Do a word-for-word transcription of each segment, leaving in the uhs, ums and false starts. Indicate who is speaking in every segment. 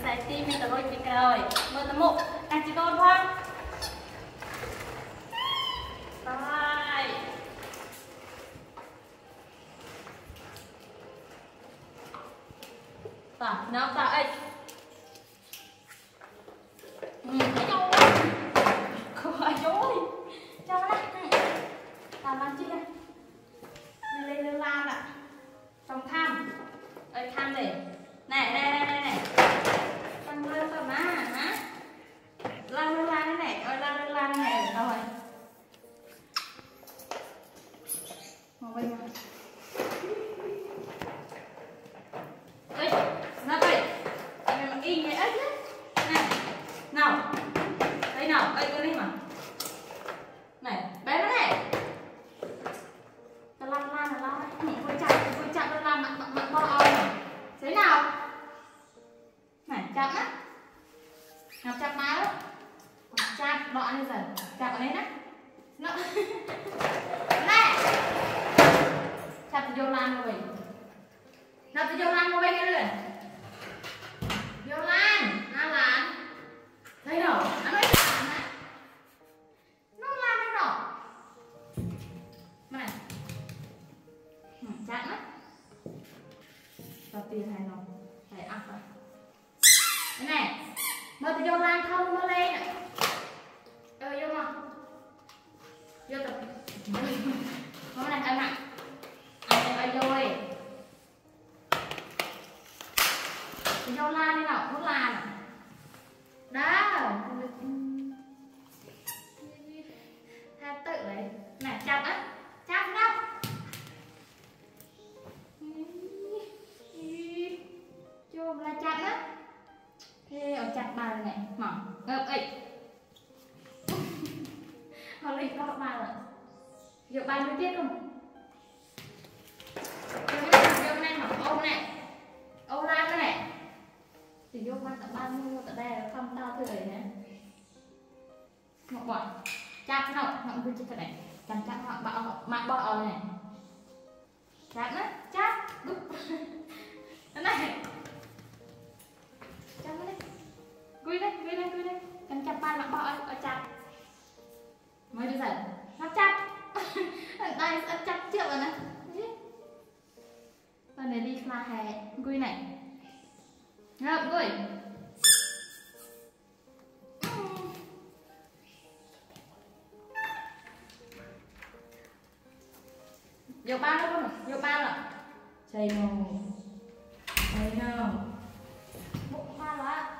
Speaker 1: xài tim mình tập đôi chị rồi mơ tấm mộ anh chị con thôi rồi tao nó tao ấy ừ nhau coi dối cho nó tao làm chi đây lên lên la ạ trong thăm ơi thăm để này này này này này tăng lên tao má hả la lên la này ơi la lên la này ở đâu rồi ngồi bên này ơi nó đây mày mà in cái ếch đấy này nào đây nào ơi cái này mà này bé nó này tao lăn lan là lo đấy cô chặt cô chặt tao làm mặn mặn mặn bo oi này thế nào này chặt á nào chặt má đó chặt đoạn đi dần chặt vào đấy nè nó này chặt vô lan rồi nào thì vô lan vô bên kia rồi vô lan lan lan thấy đâu nó nói chặt này nó lan nó đâu này chặt á đầu tiên hay không phải ăn rồi cái này nó thì vô lan không nó lên nè ờ vô mà vô tập hôm nay ăn nặng ăn cho rồi vô lan đi nào nó lan à đó tha tự đấy này chặt á chặt đâu chôm là chặt á thế ở chặt bà này mỏng ngợp ấy họ lấy có bà rồi giờ bà mới biết không vô này mỏng ôm này ôm lan cái này thì vô ba tận ba mua tận đây là không tao tươi nè ngọc bỏ chặt nào ngọc cứ chặt này chặt chặt họ bạo mạng bọ này chặt á chặt cái này chặt đây quy đây quy đây quy đây cần chặt ba mạng bọ ở chặt mới bây giờ nó chặt đây chặt triệu rồi nè phần này đi mà hè quy này ngợp quy vô ba nữa không vô ba rồi chơi nào chơi nào bụng ba lá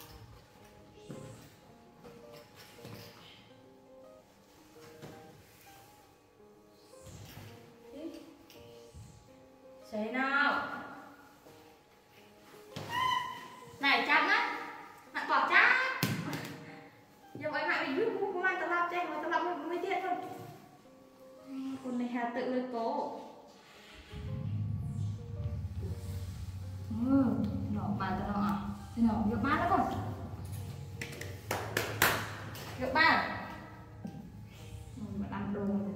Speaker 1: chơi nào này chăm á bạn bỏ chát giờ mấy bạn mình biết không ai tao làm cho mà tao làm mới tiện thôi con này hà tự lên cố ừ nhỏ bà tao nó à thế nào được ba nữa không được ba mà ăn đồ rồi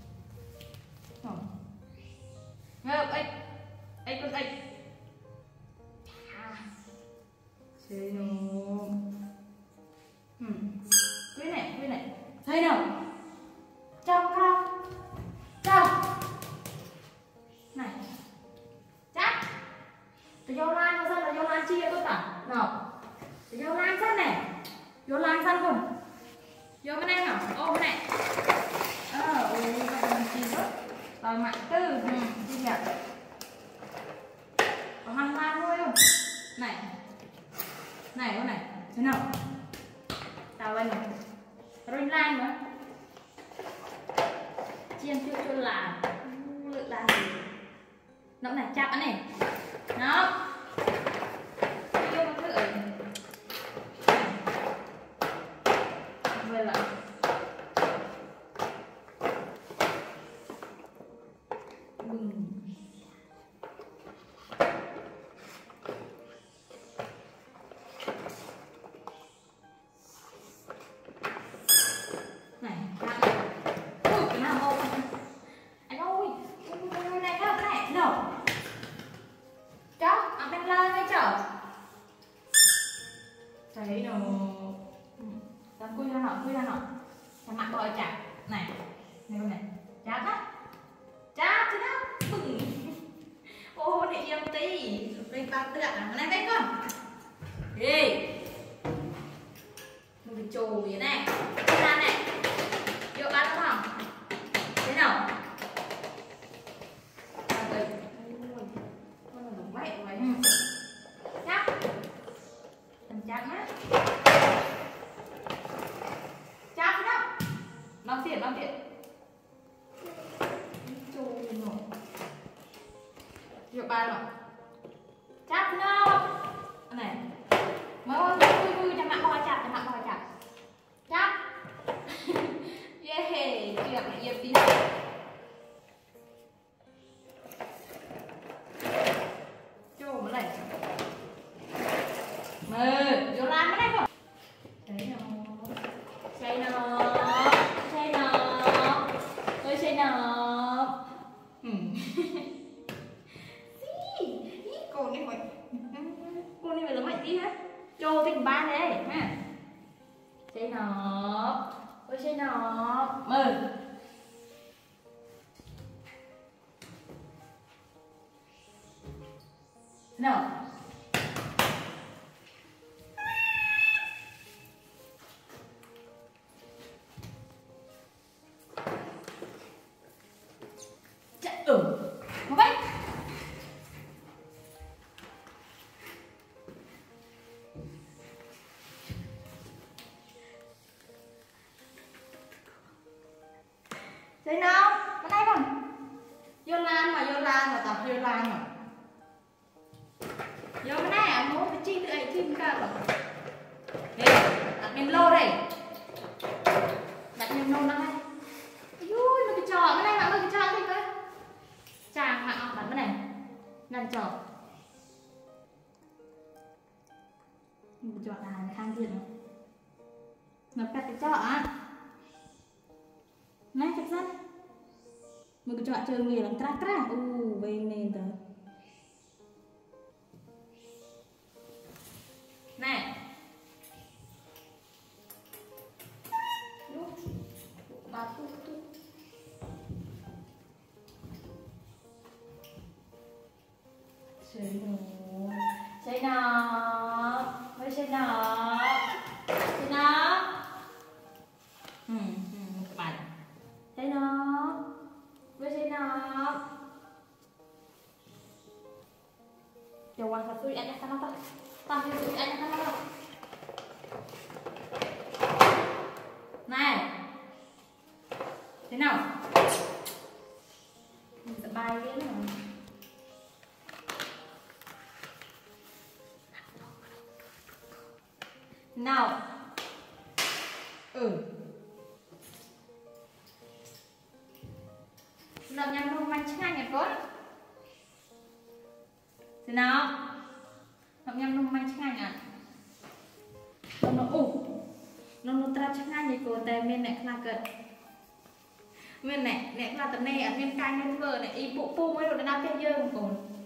Speaker 1: ngợp ấy ấy con ấy chơi nào ừ quý này quý này thấy nào trong không trong này chắc tôi vô lan nó ra là vô lan chia tôi cả nào tôi vô lan sắt này vô lan sắt không vô bên này nào ô bên này ờ ôi các bạn chi rất rồi mạng tư ừ chi nhật có hàng lan thôi không này này con này thế nào tao anh này rồi lan nữa chiên chưa cho là lựa lan gì nó này chặt này nó vô một thứ ở về lại thấy nó tao cui ra nọ cui ra nọ chả mặt gọi chặt này này con này chặt á chặt chứ đó bừng ô này em tí đây tao tự ạ này đây con đi một cái trồ vậy này ra này vô bắn không thế nào đây con là đúng vậy vậy chắc mình chắc á chắc đó làm tiền làm tiền trồ rồi vô ba rồi chắc nó này mới vui vui cho mặt bò chặt cho mặt bò chặt chắc yeah chuyện này yên tí cho một này mơ vô làm cái này không thấy nó xây nó xây nó tôi xây nó ừ cô này vậy cô này là mấy tí hết cho tình ba đấy ha xây nó ôi xây nó mơ nào chạy ừ một bách thấy nào cái này không vô lan mà vô lan mà tập vô lan mà vô cái này à muốn cái chi tự ấy chi cả rồi đây đặt miếng lô đây đặt miếng lô này ui nó cái trò cái này mà nó cái trò gì cơ chàng mà đặt cái này làm trò mình chọn là khang diện này nó cắt cái trò á này chắc chắn mình cứ chọn chơi nghề làm tra tra u về nền tờ này ba tu tu chơi nó chơi nó mới chơi nó chơi nó ừ ừ bài chơi nó với chơi nó giờ quan sát tôi anh em nó tao đi tôi anh em nó này thế nào mình sẽ bay cái này nào ừ làm nhầm luôn mạnh chắc anh con thế nào làm nhầm luôn mạnh chắc anh à nó nó ủ nó nó tra chắc anh như cô tay bên này là cận bên này này là tận này ở bên cạnh bên vừa này y bộ pu mới được đáp tiền dơ một cồn